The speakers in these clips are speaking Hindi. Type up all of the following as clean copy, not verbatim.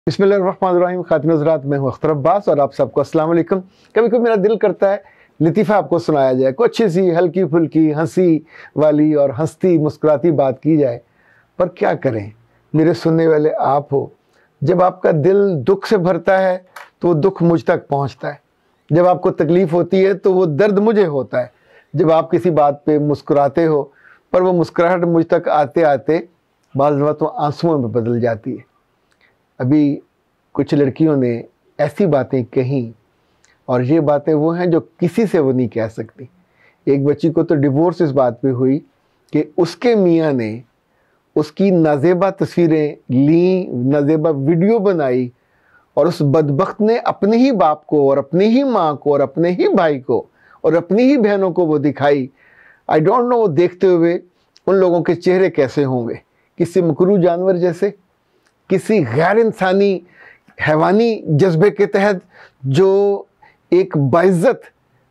बिस्मिल्लाहिर्रहमानिर्रहीम। खातिन हज़रात, मैं हूँ अख्तर अब्बास और आप सबको अस्सलाम वालेकुम। कभी कभी मेरा दिल करता है लतीफ़ा आपको सुनाया जाए, कोई अच्छी सी हल्की फुल्की हंसी वाली और हंसती मुस्कुराती बात की जाए, पर क्या करें, मेरे सुनने वाले आप हो। जब आपका दिल दुख से भरता है तो वो दुख मुझ तक पहुँचता है, जब आपको तकलीफ़ होती है तो वो दर्द मुझे होता है, जब आप किसी बात पे मुस्कुराते हो पर वो मुस्कुराहट मुझ तक आते आते बाज़ दफ़ा तो आंसुओं में बदल जाती है। अभी कुछ लड़कियों ने ऐसी बातें कही और ये बातें वो हैं जो किसी से वो नहीं कह सकती। एक बच्ची को तो डिवोर्स इस बात पे हुई कि उसके मियाँ ने उसकी नाज़ेबा तस्वीरें ली, नाज़ेबा वीडियो बनाई और उस बदबख्त ने अपने ही बाप को और अपनी ही माँ को और अपने ही भाई को और अपनी ही बहनों को वो दिखाई। आई डोंट नो वो देखते हुए उन लोगों के चेहरे कैसे होंगे, किसी मकरू जानवर जैसे, किसी गैर इंसानी हैवानी जज्बे के तहत जो एक बाइज्जत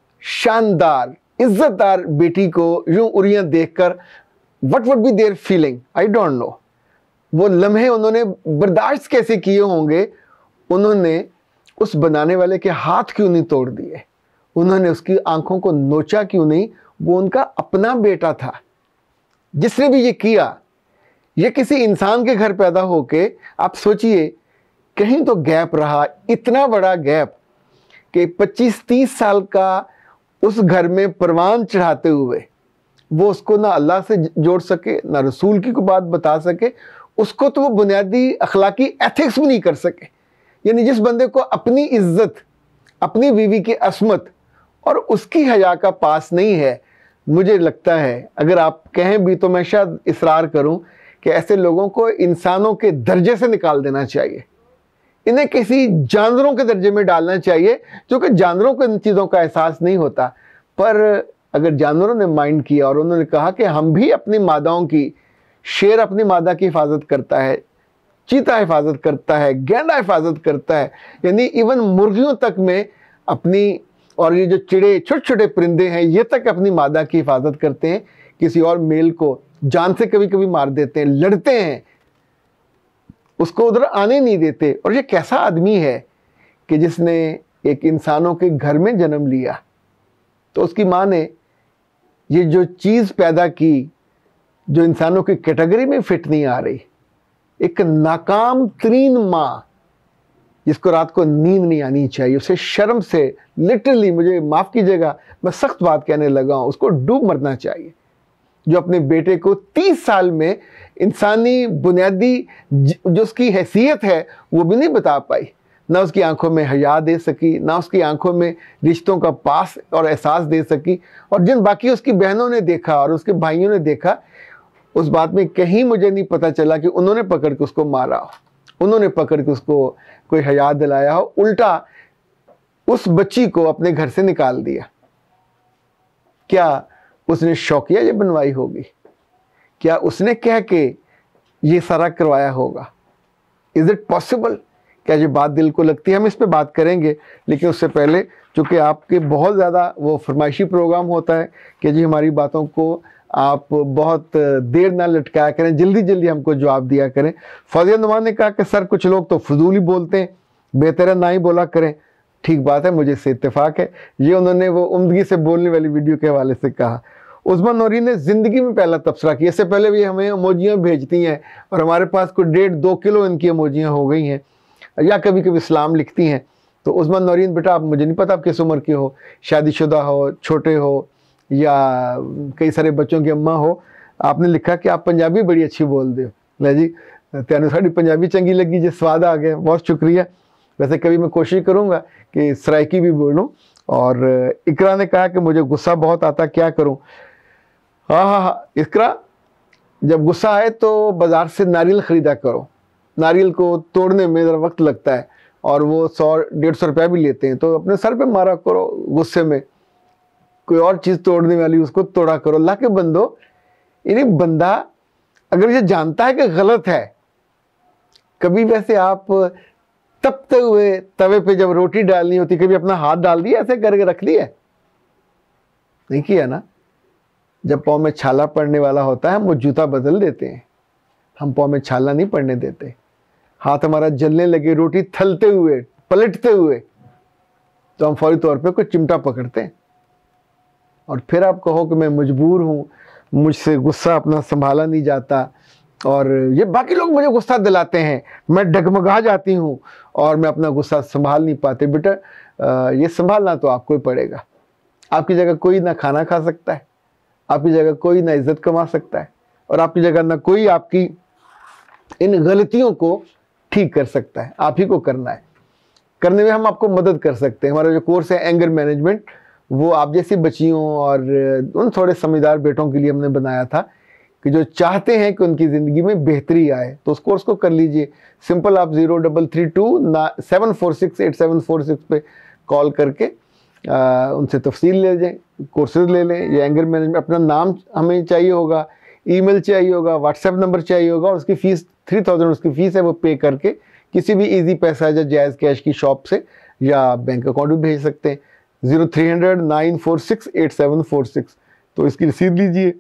शानदार इज्जतदार बेटी को यूं उरियां देखकर what would be their feeling, I don't know. वो लम्हे उन्होंने बर्दाश्त कैसे किए होंगे। उन्होंने उस बनाने वाले के हाथ क्यों नहीं तोड़ दिए, उन्होंने उसकी आंखों को नोचा क्यों नहीं। वो उनका अपना बेटा था। जिसने भी ये किया, ये किसी इंसान के घर पैदा होके, आप सोचिए कहीं तो गैप रहा, इतना बड़ा गैप कि 25-30 साल का उस घर में परवान चढ़ाते हुए वो उसको ना अल्लाह से जोड़ सके, ना रसूल की कोई बात बता सके, उसको तो वो बुनियादी अखलाकी एथिक्स भी नहीं कर सके। यानी जिस बंदे को अपनी इज्जत, अपनी बीवी की असमत और उसकी हया का पास नहीं है, मुझे लगता है अगर आप कहें भी तो मैं शायद इसरार करूं कि ऐसे लोगों को इंसानों के दर्जे से निकाल देना चाहिए, इन्हें किसी जानवरों के दर्जे में डालना चाहिए, क्योंकि जानवरों को इन चीज़ों का एहसास नहीं होता। पर अगर जानवरों ने माइंड किया और उन्होंने कहा कि हम भी अपनी मादाओं की, शेर अपनी मादा की हिफाजत करता है, चीता हिफाजत करता है, गैंडा हिफाजत करता है, यानी इवन मुर्गियों तक में अपनी, और ये जो चिड़े छोटे छोटे परिंदे हैं ये तक अपनी मादा की हिफाजत करते हैं, किसी और मेल को जान से कभी कभी मार देते हैं, लड़ते हैं, उसको उधर आने नहीं देते। और ये कैसा आदमी है कि जिसने एक इंसानों के घर में जन्म लिया, तो उसकी माँ ने ये जो चीज़ पैदा की जो इंसानों की कैटेगरी में फिट नहीं आ रही, एक नाकाम तरीन माँ जिसको रात को नींद नहीं आनी चाहिए, उसे शर्म से लिटरली, मुझे माफ़ कीजिएगा मैं सख्त बात कहने लगा हूँ, उसको डूब मरना चाहिए। जो अपने बेटे को 30 साल में इंसानी बुनियादी जो उसकी हैसियत है वो भी नहीं बता पाई, ना उसकी आंखों में हया दे सकी, ना उसकी आंखों में रिश्तों का पास और एहसास दे सकी। और जिन बाकी उसकी बहनों ने देखा और उसके भाइयों ने देखा, उस बात में कहीं मुझे नहीं पता चला कि उन्होंने पकड़ के उसको मारा हो, उन्होंने पकड़ के उसको कोई हया दिलाया हो। उल्टा उस बच्ची को अपने घर से निकाल दिया। क्या उसने शौकिया ये बनवाई होगी? क्या उसने कह के ये सारा करवाया होगा? Is it possible? क्या ये बात दिल को लगती है? हम इस पे बात करेंगे, लेकिन उससे पहले चूँकि आपके बहुत ज़्यादा वो फरमाइशी प्रोग्राम होता है कि जी हमारी बातों को आप बहुत देर ना लटकाया करें, जल्दी जल्दी हमको जवाब दिया करें। फौजिया नुमान ने कहा कि सर कुछ लोग तो फजूल ही बोलते हैं, बेहतर है ना ही बोला करें। ठीक बात है, मुझे इससे इत्तेफाक है। ये उन्होंने वो उम्दगी से बोलने वाली वीडियो के हवाले से कहा। उस्मान नौरी ने ज़िंदगी में पहला तबसरा किया, इससे पहले भी हमें इमोजियाँ भेजती हैं और हमारे पास कोई 1.5-2 किलो इनकी इमोजियाँ हो गई हैं, या कभी कभी इस्लाम लिखती हैं। तो उस्मान नौरीन बेटा, आप, मुझे नहीं पता आप किस उम्र के हो, शादीशुदा हो, छोटे हो, या कई सारे बच्चों की अम्मा हो, आपने लिखा कि आप पंजाबी बड़ी अच्छी बोलते हो। ले जी, तेन साड़ी पंजाबी चंगी लगी जी, स्वाद आ गया, बहुत शुक्रिया। वैसे कभी मैं कोशिश करूँगा कि सराइकी भी बोलूँ। और इकरा ने कहा कि मुझे गुस्सा बहुत आता, क्या करूँ? हाँ, इकरा, जब गुस्सा आए तो बाज़ार से नारियल ख़रीदा करो। नारियल को तोड़ने में ज़रा वक्त लगता है और वो 100-150 रुपया भी लेते हैं, तो अपने सर पे मारा करो गुस्से में, कोई और चीज़ तोड़ने वाली उसको तोड़ा करो। अल्लाह के बंदो, यानी बंदा अगर ये जानता है कि गलत है, कभी वैसे आप तपते हुए तवे पे जब रोटी डालनी होती, कभी अपना हाथ डाल दिया ऐसे करके रख दिया? नहीं किया ना। जब पाँव में छाला पड़ने वाला होता है हम वो जूता बदल देते हैं, हम पाँव में छाला नहीं पड़ने देते। हाथ हमारा जलने लगे, रोटी थलते हुए, पलटते हुए, तो हम फौरी तौर पे कुछ चिमटा पकड़ते हैं। और फिर आप कहो कि मैं मजबूर हूँ, मुझसे गुस्सा अपना संभाला नहीं जाता और ये बाकी लोग मुझे गुस्सा दिलाते हैं, मैं डगमगा जाती हूँ और मैं अपना गुस्सा संभाल नहीं पाते। बेटा ये संभालना तो आपको ही पड़ेगा। आपकी जगह कोई ना खाना खा सकता है, आपकी जगह कोई ना इज्जत कमा सकता है, और आपकी जगह ना कोई आपकी इन गलतियों को ठीक कर सकता है। आप ही को करना है। करने में हम आपको मदद कर सकते हैं। हमारा जो कोर्स है एंगर मैनेजमेंट, वो आप जैसी बच्चियों और उन थोड़े समझदार बेटों के लिए हमने बनाया था कि जो चाहते हैं कि उनकी ज़िंदगी में बेहतरी आए, तो उस कोर्स को कर लीजिए। सिंपल आप 0332-746-8746 पे कॉल करके उनसे तफसील ले जाएं, कोर्सेज ले लें। ये एंगर मैनेजमेंट, अपना नाम हमें चाहिए होगा, ईमेल चाहिए होगा, व्हाट्सएप नंबर चाहिए होगा, और उसकी फ़ीस 3000 उसकी फ़ीस है, वो पे करके किसी भी इजी पैसा या जायज़ कैश की शॉप से या बैंक अकाउंट भी भेज सकते हैं। 0300-946-8746। तो इसकी रसीद लीजिए,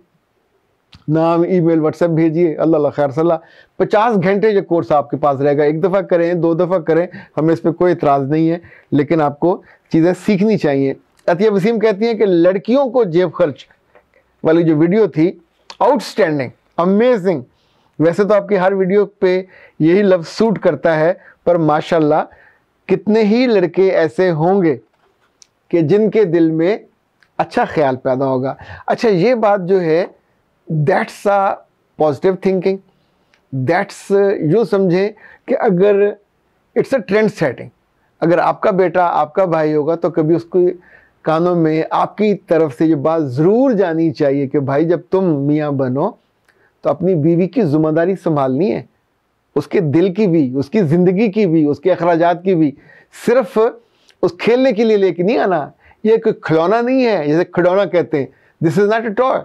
नाम, ईमेल, व्हाट्सएप भेजिए। अल्लाह खैर सलाह। 50 घंटे ये कोर्स आपके पास रहेगा। एक दफ़ा करें, 2 दफ़ा करें, हमें इस पर कोई इतराज़ नहीं है, लेकिन आपको चीज़ें सीखनी चाहिए। अतिया वसीम कहती हैं कि लड़कियों को जेब खर्च वाली जो वीडियो थी, आउटस्टैंडिंग, अमेजिंग। वैसे तो आपकी हर वीडियो पे यही लफ्ज़ सूट करता है, पर माशाल्लाह कितने ही लड़के ऐसे होंगे कि जिनके दिल में अच्छा ख्याल पैदा होगा। अच्छा, ये बात जो है, that's a positive thinking. That's यूँ समझें कि अगर इट्स अ ट्रेंड सेटिंग। अगर आपका बेटा, आपका भाई होगा तो कभी उसको कानों में आपकी तरफ से ये बात ज़रूर जानी चाहिए कि भाई जब तुम मियाँ बनो तो अपनी बीवी की ज़िम्मेदारी संभालनी है, उसके दिल की भी, उसकी ज़िंदगी की भी, उसके अखराजात की भी। सिर्फ उस खेलने के लिए लेके नहीं आना। ये कोई खिलौना नहीं है, जैसे खिलौना कहते हैं। This is not a toy,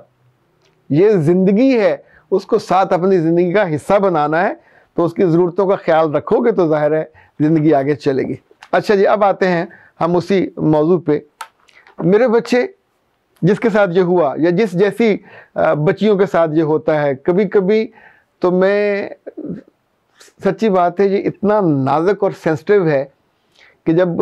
ये ज़िंदगी है। उसको साथ अपनी ज़िंदगी का हिस्सा बनाना है, तो उसकी ज़रूरतों का ख्याल रखोगे तो ज़ाहिर है ज़िंदगी आगे चलेगी। अच्छा जी, अब आते हैं हम उसी मौजू पे। मेरे बच्चे जिसके साथ ये हुआ, या जिस जैसी बच्चियों के साथ ये होता है, कभी कभी तो मैं, सच्ची बात है, ये इतना नाजुक और सेंसिटिव है कि जब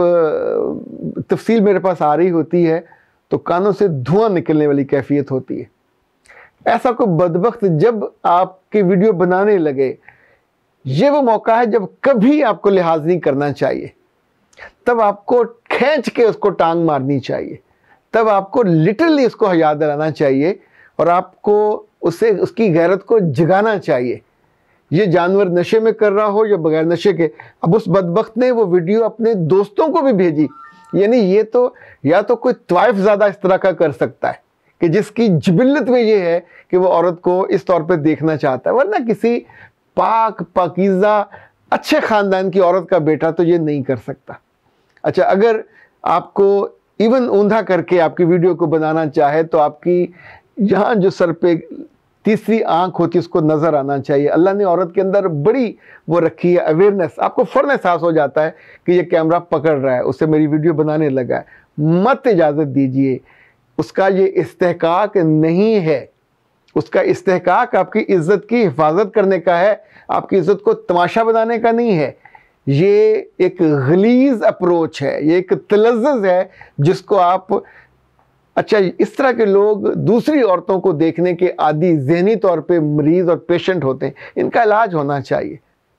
तफसील मेरे पास आ रही होती है तो कानों से धुआं निकलने वाली कैफियत होती है। ऐसा कोई बदबख्त जब आपके वीडियो बनाने लगे, ये वो मौका है जब कभी आपको लिहाज नहीं करना चाहिए। तब आपको खींच के उसको टांग मारनी चाहिए, तब आपको लिटरली उसको हया दिलाना चाहिए, और आपको उसे, उसकी गैरत को जगाना चाहिए। ये जानवर नशे में कर रहा हो या बगैर नशे के। अब उस बदबख्त ने वो वीडियो अपने दोस्तों को भी भेजी। यानी ये तो, या तो कोई तवाइफ ज़्यादा इस तरह का कर सकता है कि जिसकी जिबिल्लत में ये है कि वो औरत को इस तौर पे देखना चाहता है, वरना किसी पाक पाकीज़ा अच्छे ख़ानदान की औरत का बेटा तो ये नहीं कर सकता। अच्छा, अगर आपको इवन ऊंधा करके आपकी वीडियो को बनाना चाहे तो आपकी यहाँ जो सर पे तीसरी आंख होती है उसको नज़र आना चाहिए। अल्लाह ने औरत के अंदर बड़ी वो रखी है अवेयरनेस। आपको फ़ौरन एहसास हो जाता है कि ये कैमरा पकड़ रहा है, उससे मेरी वीडियो बनाने लगा है। मत इजाज़त दीजिए। उसका ये इस्तेहकाक नहीं है। उसका इस्तेहकाक आपकी इज़्ज़त की हिफाजत करने का है, आपकी इज़्ज़त को तमाशा बनाने का नहीं है। ये एक गलीज़ अप्रोच है, ये एक तलज़्ज़ुज़ है जिसको आप, अच्छा, इस तरह के लोग दूसरी औरतों को देखने के आदि, ज़हनी तौर पे मरीज़ और पेशेंट होते हैं, इनका इलाज होना चाहिए।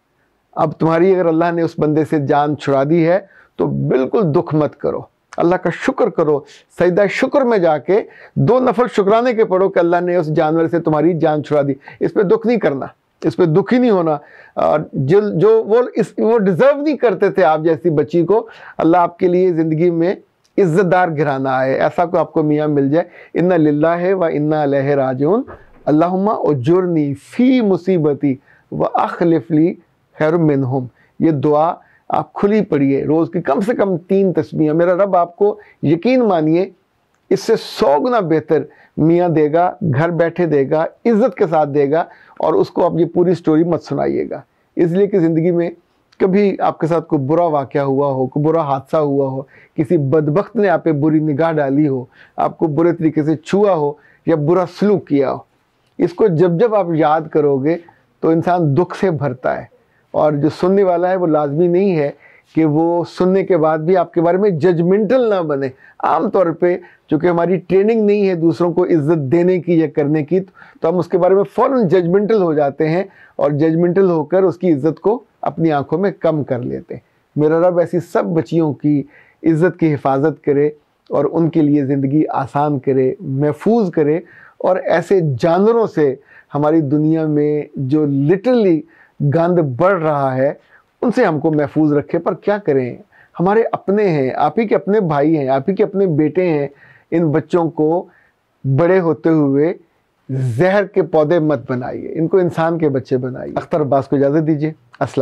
अब तुम्हारी अगर अल्लाह ने उस बंदे से जान छुड़ा दी है तो बिल्कुल दुख मत करो, अल्लाह का शुक्र करो। सजदा शुक्र में जाके 2 नफल शुक्राने के पढ़ो कि अल्लाह ने उस जानवर से तुम्हारी जान छुड़ा दी। इस पर दुख नहीं करना, इस पर दुखी नहीं होना। और जो वो डिज़र्व नहीं करते थे आप जैसी बच्ची को, अल्लाह आपके लिए ज़िंदगी में इज़्ज़तदार घराना आए, ऐसा को आपको मियाँ मिल जाए। इन्ना लिल्लाहि व इन्ना इलैहि राजिऊन। अल्लाहुम्मा उजुरनी फ़ी मुसीबती व अखलिफ ली खैर मिनहुम। ये दुआ आप खुली पढ़िए, रोज़ की कम से कम 3 तस्बीह। मेरा रब आपको, यकीन मानिए, इससे 100 गुना बेहतर मियाँ देगा, घर बैठे देगा, इज़्ज़त के साथ देगा। और उसको आप ये पूरी स्टोरी मत सुनाइएगा, इसलिए कि ज़िंदगी में कभी आपके साथ कोई बुरा वाक़या हुआ हो, कोई बुरा हादसा हुआ हो, किसी बदबख्त ने आप पे बुरी निगाह डाली हो, आपको बुरे तरीके से छुआ हो या बुरा सलूक किया हो, इसको जब जब आप याद करोगे तो इंसान दुख से भरता है। और जो सुनने वाला है वो लाजमी नहीं है कि वो सुनने के बाद भी आपके बारे में जजमेंटल ना बने। आमतौर पे चूँकि हमारी ट्रेनिंग नहीं है दूसरों को इज्जत देने की या करने की, तो हम उसके बारे में फ़ौरन जजमेंटल हो जाते हैं और जजमेंटल होकर उसकी इज्जत को अपनी आंखों में कम कर लेते हैं। मेरा रब ऐसी सब बच्चियों की इज्जत की हिफाजत करे और उनके लिए ज़िंदगी आसान करे, महफूज करे, और ऐसे जानवरों से हमारी दुनिया में जो लिटरली गंद बढ़ रहा है उनसे हमको महफूज रखे। पर क्या करें, हमारे अपने हैं, आप ही के अपने भाई हैं, आप ही के अपने बेटे हैं। इन बच्चों को बड़े होते हुए जहर के पौधे मत बनाइए, इनको इंसान के बच्चे बनाइए। अख्तर अब्बास को इजाज़त दीजिए। अस्सलाम।